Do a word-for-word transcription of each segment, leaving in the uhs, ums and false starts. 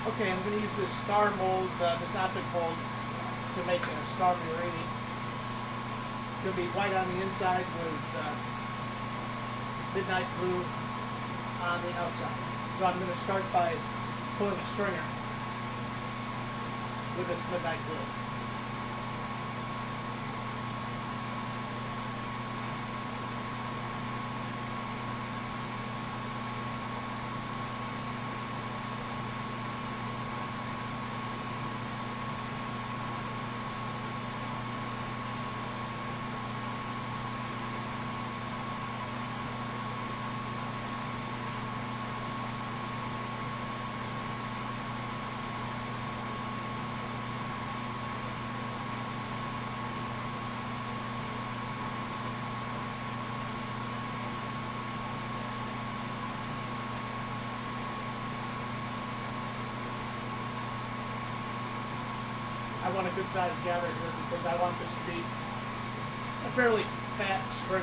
Okay, I'm going to use this star mold, uh, this optic mold, to make a star Murini. It's going to be white on the inside with uh, midnight blue on the outside. So I'm going to start by pulling a stringer with this midnight blue. I want a good sized gather here because I want this to be a fairly fat stringer.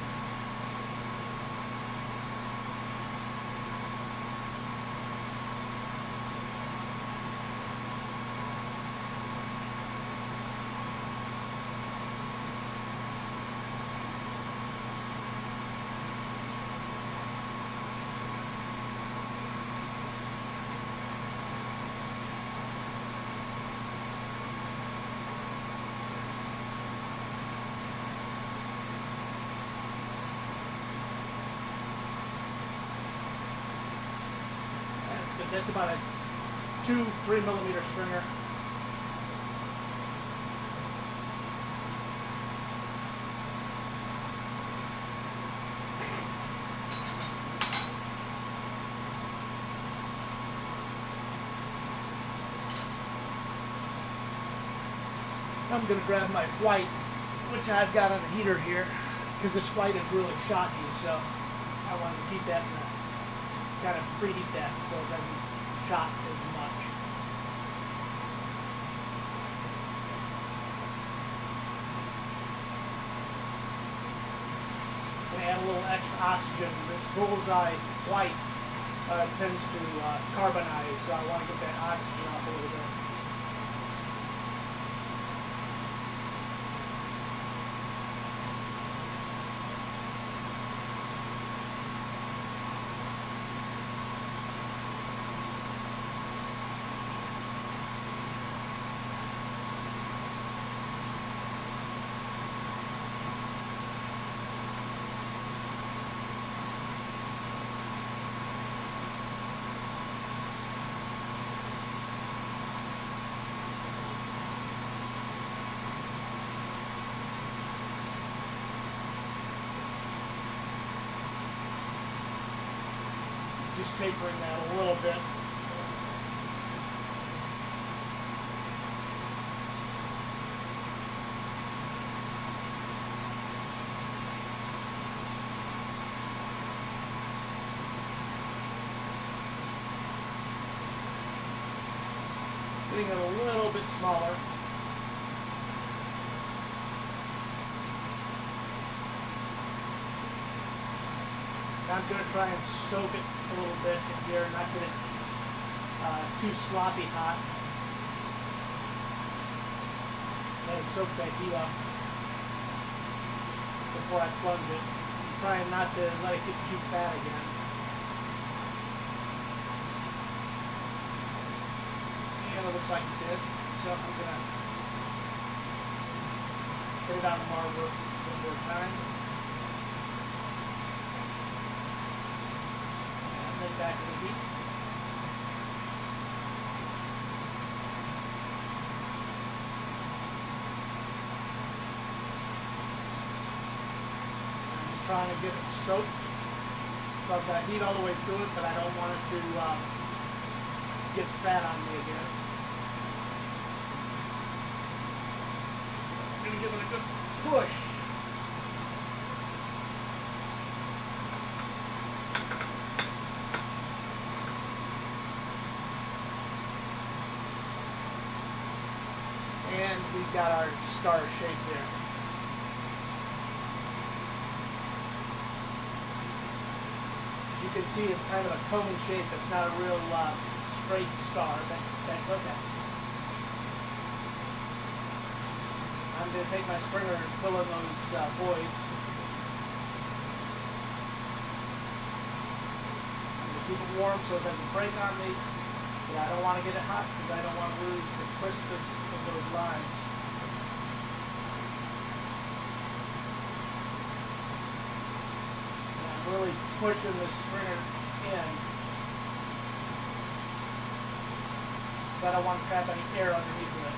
That's about a two, three millimeter stringer. I'm going to grab my white, which I've got on the heater here, because this white is really shocky, so I want to keep that in the, kind of preheat that so it doesn't shock as much. I'm going to add a little extra oxygen. This bullseye white uh, tends to uh, carbonize, so I want to get that oxygen off a little bit. Just tapering that a little bit. Getting it a little bit smaller. I'm going to try and soak it a little bit in here, not get it uh, too sloppy hot. And soak that heat up before I plunge it. I'm trying not to let it get too fat again. And it looks like it did. So I'm going to put it on the marble one more time. Then back to the heat. I'm just trying to get it soaked. So I've got heat all the way through it, but I don't want it to uh, get fat on me again. I'm going to give it a good push. And we've got our star shape there. You can see it's kind of a cone shape. It's not a real uh, straight star, but that's okay. I'm going to take my stringer and fill in those uh, voids. I'm going to keep it warm so it doesn't break on me, but I don't want to get it hot because I don't want to lose the crispness of those lines. And I'm really pushing the stringer in because I don't want to trap any air underneath of it.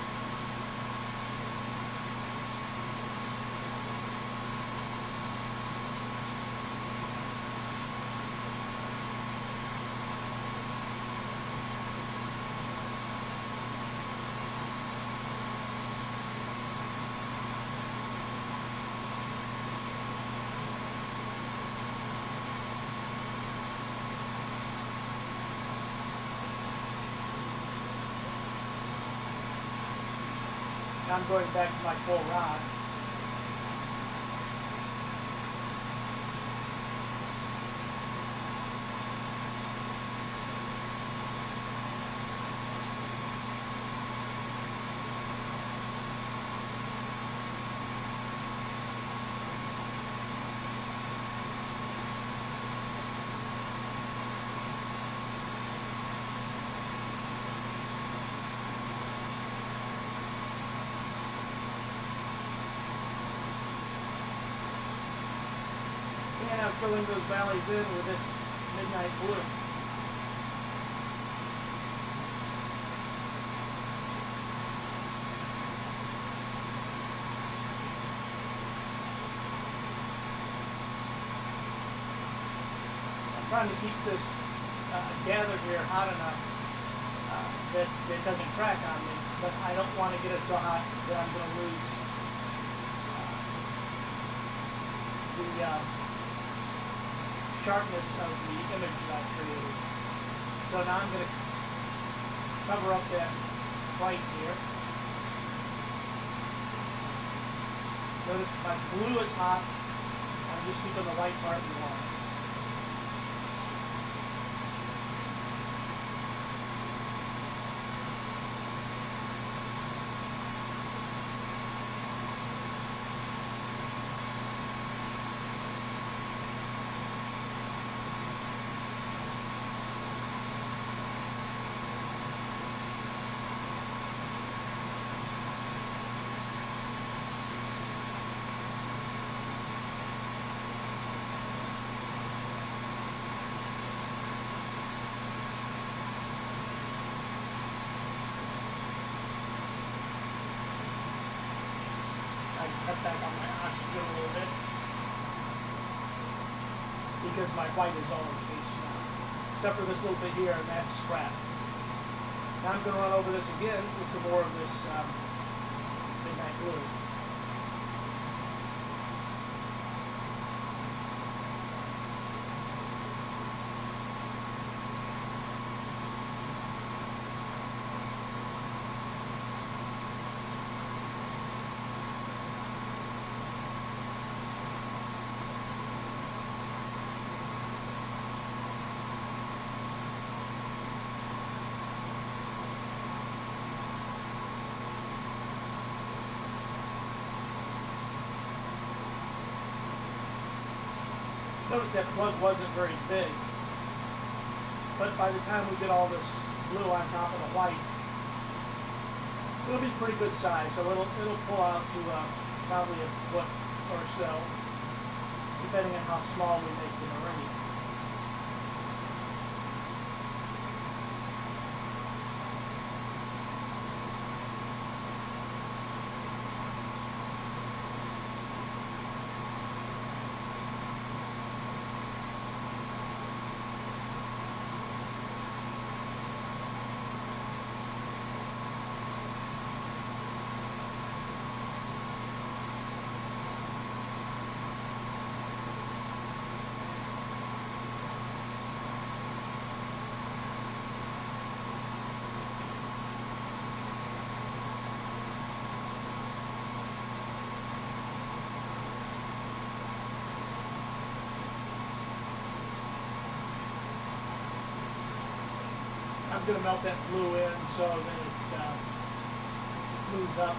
I'm going back to my full rod. And I'm filling those valleys in with this Midnight Blue. I'm trying to keep this uh, gather here hot enough uh, that it doesn't crack on me, but I don't want to get it so hot that I'm going to lose uh, the uh, sharpness of the image that I created. So now I'm going to cover up that white here. Notice my blue is hot. I'm just keeping the white part warm. Cut back on my oxygen a little bit because my white is all in the case now, except for this little bit here, and that's scrap. Now I'm going to run over this again with some more of this um, Midnight Blue. Notice that plug wasn't very big, but by the time we get all this blue on top of the white, it'll be pretty good size. So it'll it'll pull out to uh, probably a foot or so, depending on how small we make the meridian. I'm going to melt that blue in so that it uh, smooths up.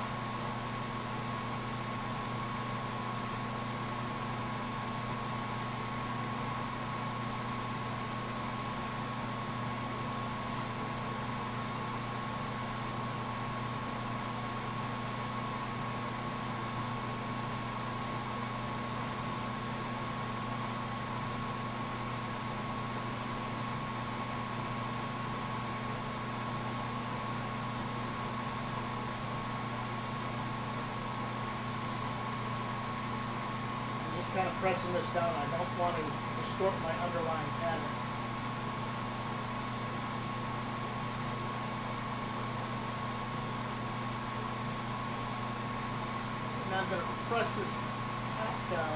Kind of pressing this down. I don't want to distort my underlying pattern. Now I'm going to press this top down,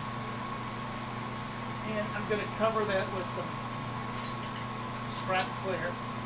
and I'm going to cover that with some scrap clear.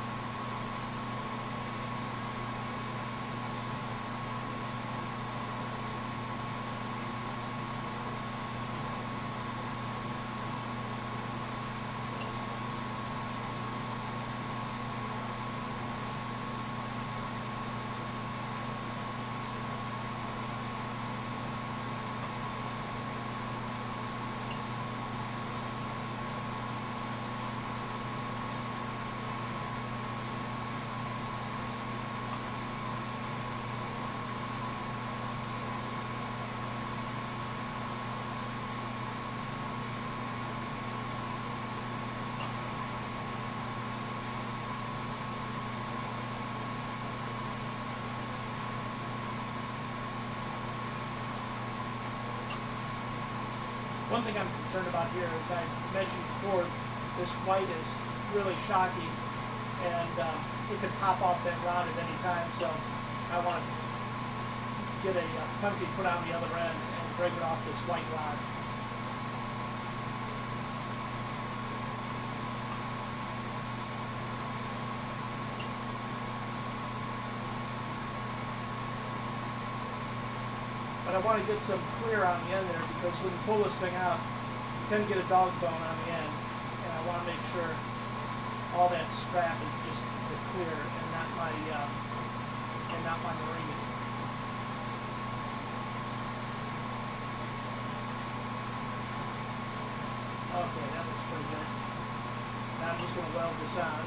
One thing I'm concerned about here, as I mentioned before, this white is really shocky, and uh, it could pop off that rod at any time, so I want to get a uh, punty put on the other end and break it off this white rod. But I want to get some clear on the end there, because when you pull this thing out, you tend to get a dog bone on the end, and I want to make sure all that scrap is just clear and not my uh, and not my marine. Okay, that looks pretty good. Now I'm just going to weld this on.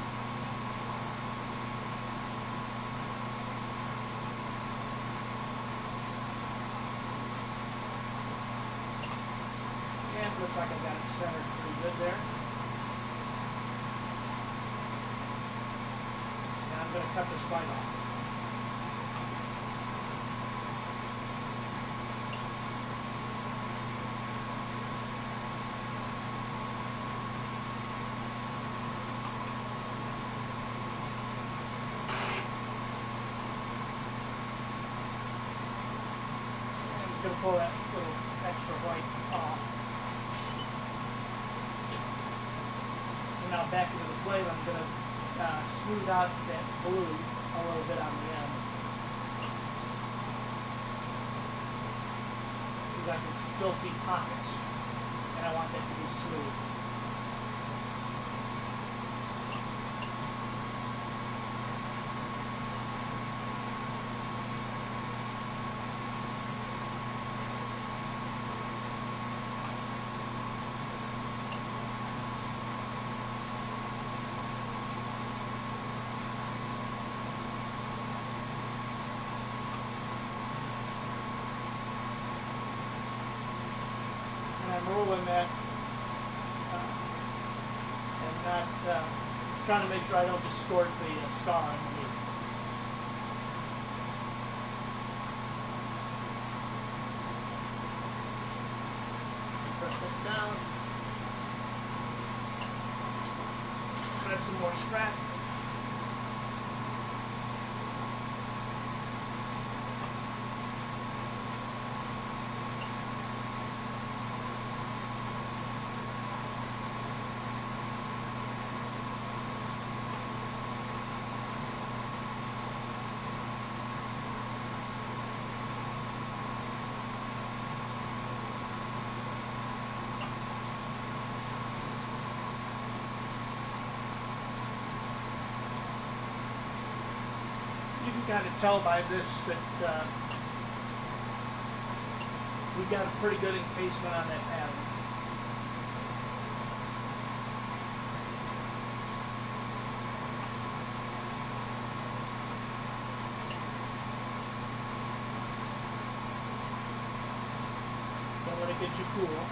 Looks like I've got it centered pretty good there. Now I'm going to cut this right off. And I'm just going to pull that little extra white off. Now back into the flame, I'm going to uh, smooth out that blue a little bit on the end, because I can still see pockets, and I want that to be smooth. I'm rolling that uh, and not uh, trying to make sure I don't distort the uh, star underneath. Press it down. Grab some more scrap. kind of tell by this that uh, we got a pretty good encasement on that pattern. Don't let it get you cool.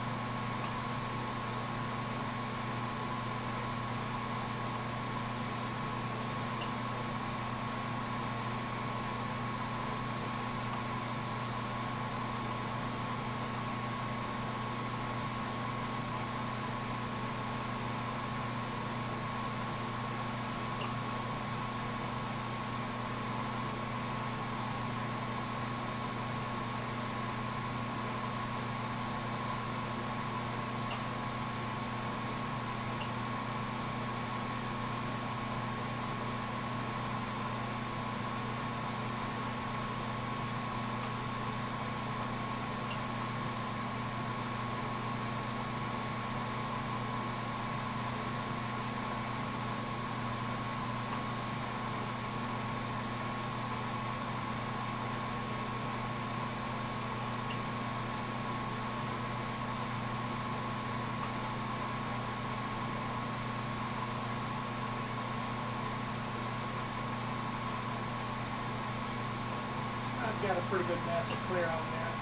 I've got a pretty good mass of clear on there.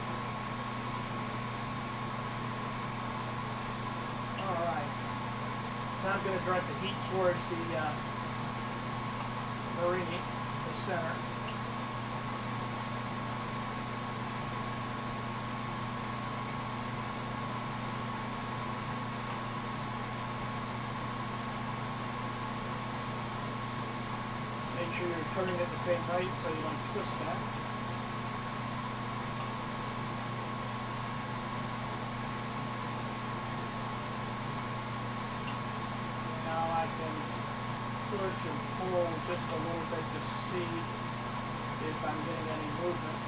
Alright. Now I'm going to direct the heat towards the uh, Marini, the center. Make sure you're turning it the same height so you don't twist that. Push and pull just a little bit to see if I'm getting any movement.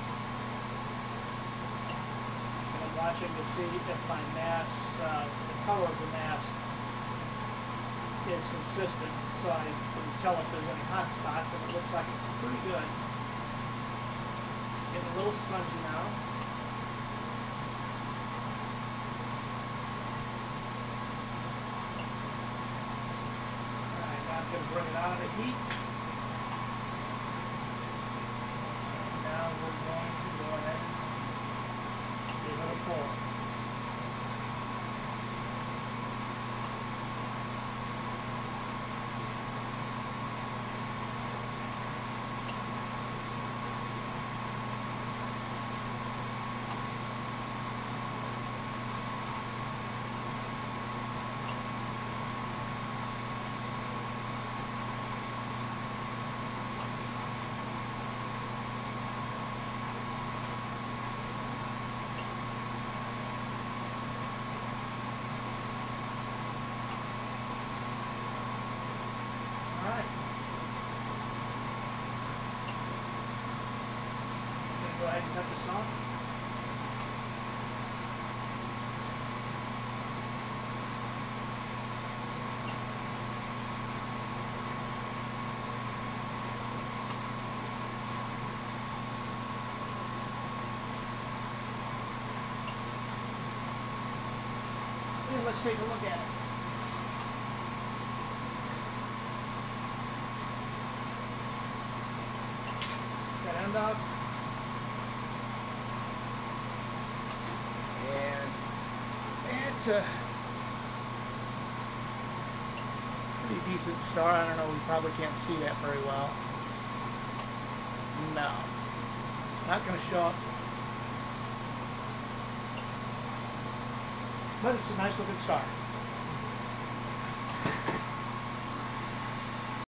And I'm watching to see if my mass, uh, the color of the mass is consistent, so I can tell if there's any hot spots, and it looks like it's pretty good. Getting a little spongy now. I'm going to bring it out of the heat. And now we're going to go ahead and give it a pour. Go ahead and cut this off. And let's take a look at it. That end up. It's a pretty decent star. I don't know, we probably can't see that very well. No. Not going to show up. But it's a nice looking star.